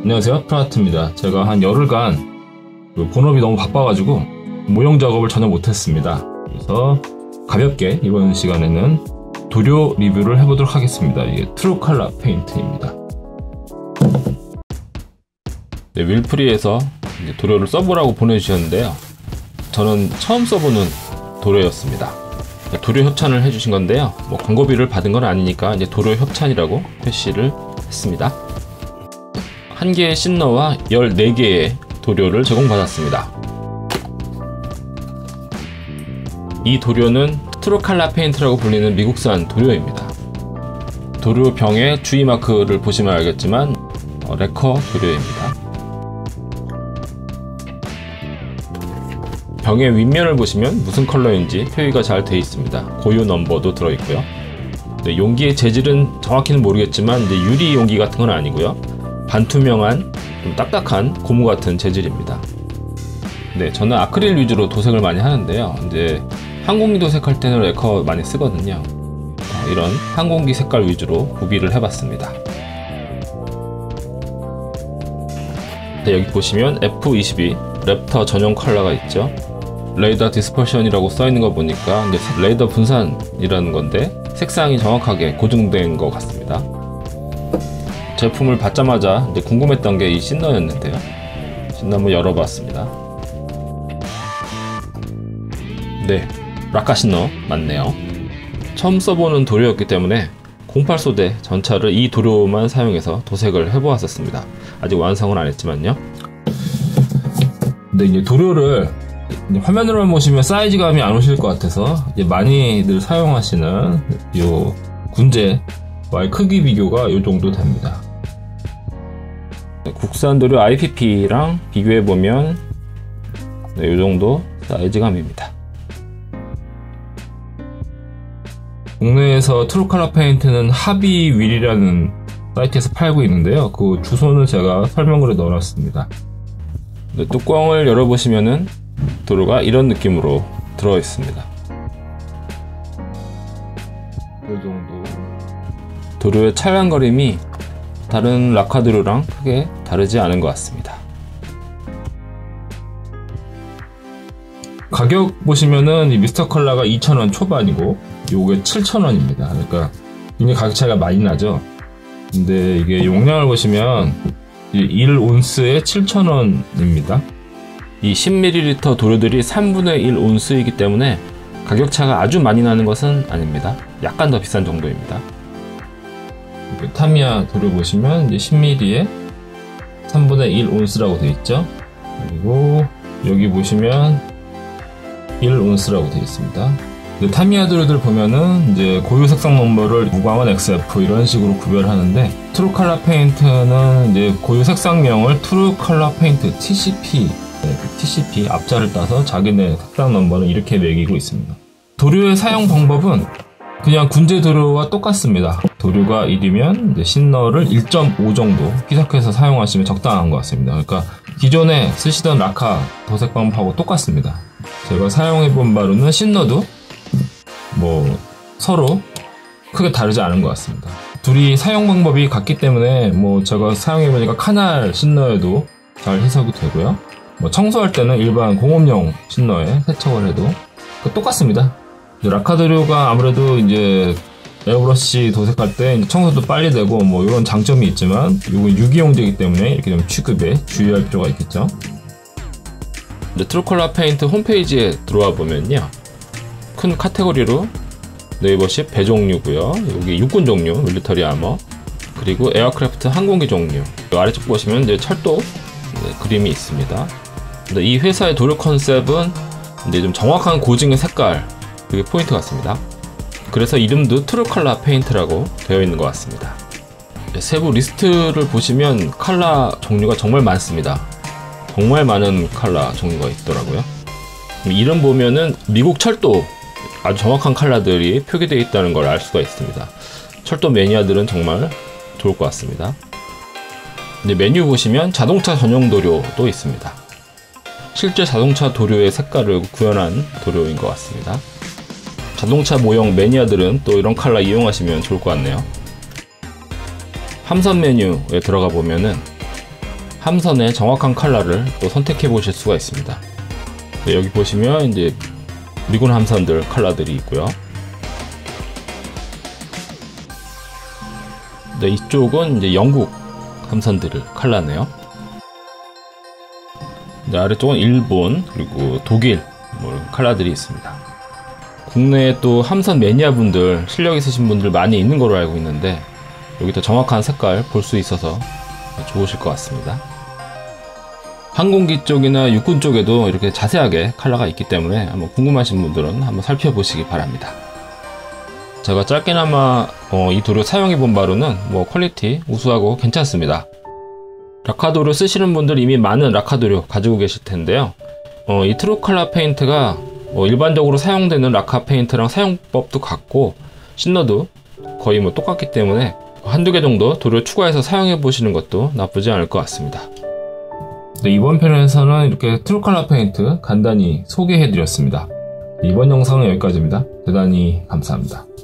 안녕하세요, 프라하트입니다. 제가 한 열흘간 본업이 너무 바빠가지고 모형 작업을 전혀 못했습니다. 그래서 가볍게 이번 시간에는 도료 리뷰를 해보도록 하겠습니다. 이게 트루 컬러 페인트입니다. 네, 윌프리에서 이제 도료를 써보라고 보내주셨는데요. 저는 처음 써보는 도료였습니다. 도료 협찬을 해주신 건데요. 뭐 광고비를 받은 건 아니니까 이제 도료 협찬이라고 표시를 했습니다. 한 개의 씬너와 14개의 도료를 제공받았습니다. 이 도료는 트루 컬러 페인트라고 불리는 미국산 도료입니다. 도료 병의 주의 마크를 보시면 알겠지만 레커 도료입니다. 병의 윗면을 보시면 무슨 컬러인지 표기가 잘 되어 있습니다. 고유 넘버도 들어있고요. 네, 용기의 재질은 정확히는 모르겠지만 이제 유리 용기 같은 건 아니고요. 반투명한 좀 딱딱한 고무 같은 재질입니다. 네, 저는 아크릴 위주로 도색을 많이 하는데요. 이제 항공기 도색할 때는 레커 많이 쓰거든요. 이런 항공기 색깔 위주로 구비를 해봤습니다. 네, 여기 보시면 F22 랩터 전용 컬러가 있죠. 레이더 디스퍼션이라고 써있는 거 보니까 이제 레이더 분산이라는 건데 색상이 정확하게 고증된 것 같습니다. 제품을 받자마자 이제 궁금했던 게 이 씬너였는데요. 씬너 한번 열어봤습니다. 네, 라카 씬너 맞네요. 처음 써보는 도료였기 때문에 08소대 전차를 이 도료만 사용해서 도색을 해보았었습니다. 아직 완성은 안 했지만요. 근데 이제 도료를 화면으로만 보시면 사이즈감이 안 오실 것 같아서 이제 많이들 사용하시는 요 군제와의 크기 비교가 요 정도 됩니다. 국산 도료 IPP랑 비교해보면 네, 요 정도 사이즈감입니다. 국내에서 트루 컬러 페인트는 하비윌이라는 사이트에서 팔고 있는데요. 그 주소는 제가 설명글에 넣어놨습니다. 네, 뚜껑을 열어보시면은 도료가 이런 느낌으로 들어있습니다. 이 정도. 도료의 찰랑거림이 다른 라카 도료랑 크게 다르지 않은 것 같습니다. 가격 보시면은 이 미스터 컬러가 2,000원 초반이고 요게 7,000원입니다. 그러니까 굉장히 가격 차이가 많이 나죠. 근데 이게 용량을 보시면 1온스에 7,000원입니다. 이 10ml 도료들이 3분의 1 온스이기 때문에 가격차가 아주 많이 나는 것은 아닙니다. 약간 더 비싼 정도입니다. 타미야 도료 보시면 이제 10ml에 3분의 1 온스라고 되어 있죠. 그리고 여기 보시면 1 온스라고 되어 있습니다. 타미야 도료들 보면은 이제 고유 색상 넘버를 무광은 XF 이런 식으로 구별하는데 트루 컬러 페인트는 이제 고유 색상명을 트루 컬러 페인트 TCP TCP 앞자를 따서 자기네 색상 넘버는 이렇게 매기고 있습니다. 도료의 사용 방법은 그냥 군제 도료와 똑같습니다. 도료가 1이면 이제 씬너를 1.5 정도 희석해서 사용하시면 적당한 것 같습니다. 그러니까 기존에 쓰시던 라카 도색 방법하고 똑같습니다. 제가 사용해본 바로는 씬너도 뭐 서로 크게 다르지 않은 것 같습니다. 둘이 사용 방법이 같기 때문에 뭐 제가 사용해보니까 카날 씬너에도 잘 희석이 되고요. 뭐 청소할 때는 일반 공업용 씬너에 세척을 해도 똑같습니다. 라카 도료가 아무래도 이제 에어브러쉬 도색할 때 이제 청소도 빨리 되고 뭐 이런 장점이 있지만 이건 유기용제이기 때문에 이렇게 좀 취급에 주의할 필요가 있겠죠. 트루 컬러 페인트 홈페이지에 들어와 보면요, 큰 카테고리로 네이버십 배 종류고요, 여기 육군 종류 밀리터리 아머, 그리고 에어크래프트 항공기 종류, 아래쪽 보시면 이제 철도 그림이 있습니다. 근데 이 회사의 도료 컨셉은 이제 좀 정확한 고증의 색깔, 그게 포인트 같습니다. 그래서 이름도 트루 컬러 페인트라고 되어 있는 것 같습니다. 세부 리스트를 보시면 컬러 종류가 정말 많습니다. 정말 많은 컬러 종류가 있더라고요. 이름 보면은 미국 철도 아주 정확한 컬러들이 표기되어 있다는 걸 알 수가 있습니다. 철도 매니아들은 정말 좋을 것 같습니다. 근데 메뉴 보시면 자동차 전용 도료도 있습니다. 실제 자동차 도료의 색깔을 구현한 도료인 것 같습니다. 자동차 모형 매니아들은 또 이런 컬러 이용하시면 좋을 것 같네요. 함선 메뉴에 들어가 보면은 함선의 정확한 컬러를 또 선택해 보실 수가 있습니다. 네, 여기 보시면 이제 미군 함선들 컬러들이 있고요. 네, 이쪽은 이제 영국 함선들을 컬러네요. 네, 아래쪽은 일본 그리고 독일 컬러들이 있습니다. 국내에 또 함선 매니아분들, 실력 있으신 분들 많이 있는 걸로 알고 있는데 여기 더 정확한 색깔 볼 수 있어서 좋으실 것 같습니다. 항공기 쪽이나 육군 쪽에도 이렇게 자세하게 컬러가 있기 때문에 한번 궁금하신 분들은 한번 살펴보시기 바랍니다. 제가 짧게나마 이 도료 사용해본 바로는 퀄리티 우수하고 괜찮습니다. 라카도료 쓰시는 분들 이미 많은 라카도료 가지고 계실 텐데요. 이 트루 컬러 페인트가 일반적으로 사용되는 라카 페인트랑 사용법도 같고 신너도 거의 똑같기 때문에 한두 개 정도 도료 추가해서 사용해 보시는 것도 나쁘지 않을 것 같습니다. 네, 이번 편에서는 이렇게 트루 컬러 페인트 간단히 소개해 드렸습니다. 이번 영상은 여기까지입니다. 대단히 감사합니다.